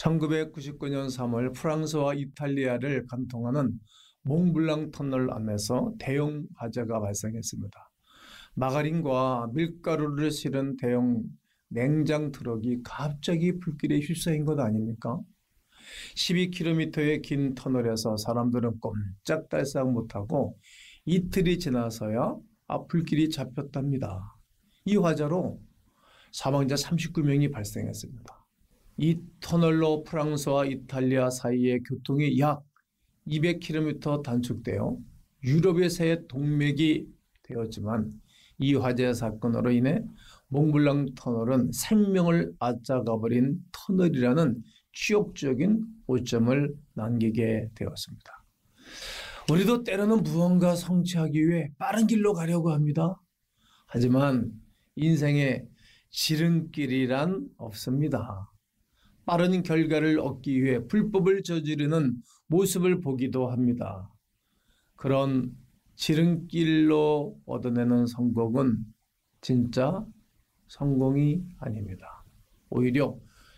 1999년 3월 프랑스와 이탈리아를 관통하는 몽블랑 터널 안에서 대형 화재가 발생했습니다. 마가린과 밀가루를 실은 대형 냉장 트럭이 갑자기 불길에 휩싸인 것 아닙니까? 12km의 긴 터널에서 사람들은 꼼짝달싹 못하고 이틀이 지나서야 불길이 잡혔답니다. 이 화재로 사망자 39명이 발생했습니다. 이 터널로 프랑스와 이탈리아 사이의 교통이 약 200km 단축되어 유럽의 새 동맥이 되었지만 이 화재 사건으로 인해 몽블랑 터널은 생명을 앗아가버린 터널이라는 치욕적인 오점을 남기게 되었습니다. 우리도 때로는 무언가 성취하기 위해 빠른 길로 가려고 합니다. 하지만 인생에 지름길이란 없습니다. 빠른 결과를 얻기 위해 불법을 저지르는 모습을 보기도 합니다. 그런 지름길로 얻어내는 성공은 진짜 성공이 아닙니다. 오히려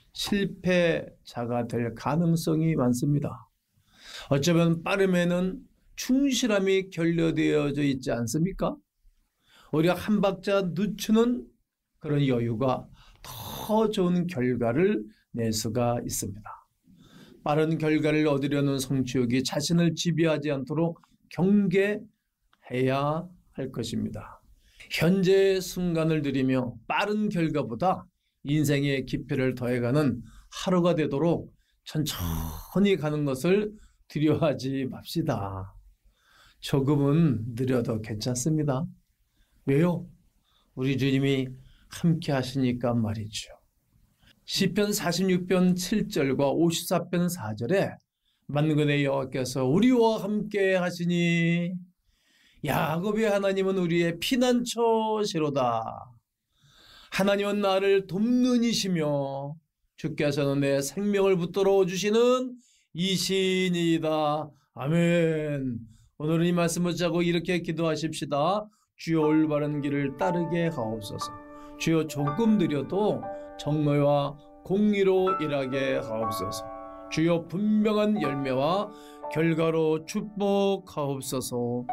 실패자가 될 가능성이 많습니다. 어쩌면 빠름에는 충실함이 결여되어져 있지 않습니까? 오히려 한 박자 늦추는 그런 여유가 더 좋은 결과를 낼 수가 있습니다. 빠른 결과를 얻으려는 성취욕이 자신을 지배하지 않도록 경계해야 할 것입니다. 현재의 순간을 누리며 빠른 결과보다 인생의 깊이를 더해가는 하루가 되도록 천천히 가는 것을 두려워하지 맙시다. 조금은 느려도 괜찮습니다. 왜요? 우리 주님이 함께 하시니까 말이죠. 시편 46편 7절과 54편 4절에 만군의 여호와께서 우리와 함께 하시니 야곱의 하나님은 우리의 피난처시로다. 하나님은 나를 돕는 이시며 주께서는 내 생명을 붙들어 주시는 이신이다. 아멘. 오늘은 이 말씀을 붙잡고 이렇게 기도하십시다. 주여 올바른 길을 따르게 하옵소서. 주여 조금 느려도 정의와 공의로 일하게 하옵소서. 주여 분명한 열매와 결과로 축복하옵소서.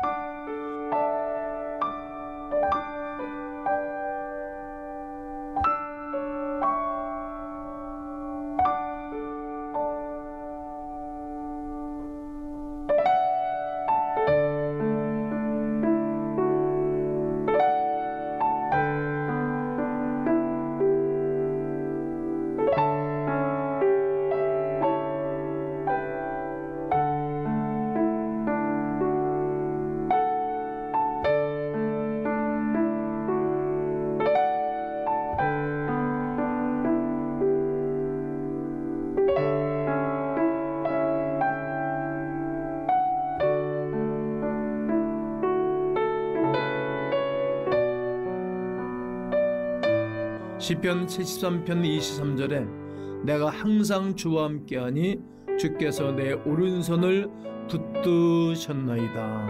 시편 73편 23절에 내가 항상 주와 함께하니 주께서 내 오른손을 붙드셨나이다.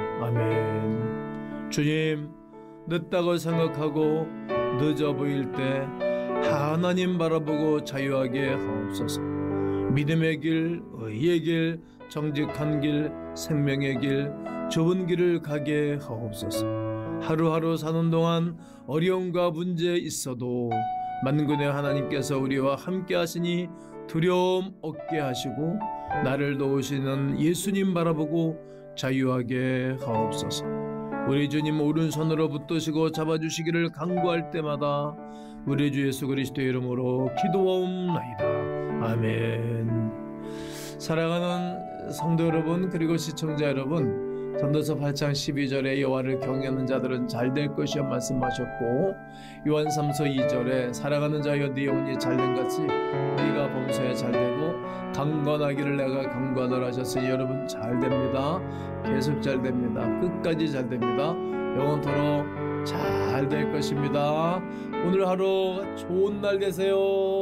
아멘. 주님, 늦다고 생각하고 늦어 보일 때 하나님 바라보고 자유하게 하옵소서. 믿음의 길, 의의 길, 정직한 길, 생명의 길, 좁은 길을 가게 하옵소서. 하루하루 사는 동안 어려움과 문제 있어도 만군의 하나님께서 우리와 함께 하시니 두려움 없게 하시고 나를 도우시는 예수님 바라보고 자유하게 하옵소서. 우리 주님 오른손으로 붙드시고 잡아주시기를 간구할 때마다 우리 주 예수 그리스도의 이름으로 기도하옵나이다. 아멘. 사랑하는 성도 여러분, 그리고 시청자 여러분, 전도서 8장 12절에 여호와를 경외하는 자들은 잘 될 것이여 말씀하셨고, 요한 3서 2절에 사랑하는 자여 네 영혼이 잘된 같이 네가 범사에 잘되고 강건하기를 내가 강건하라 하셨으니 여러분 잘됩니다. 계속 잘됩니다. 끝까지 잘됩니다. 영원토록 잘 될 것입니다. 오늘 하루 좋은 날 되세요.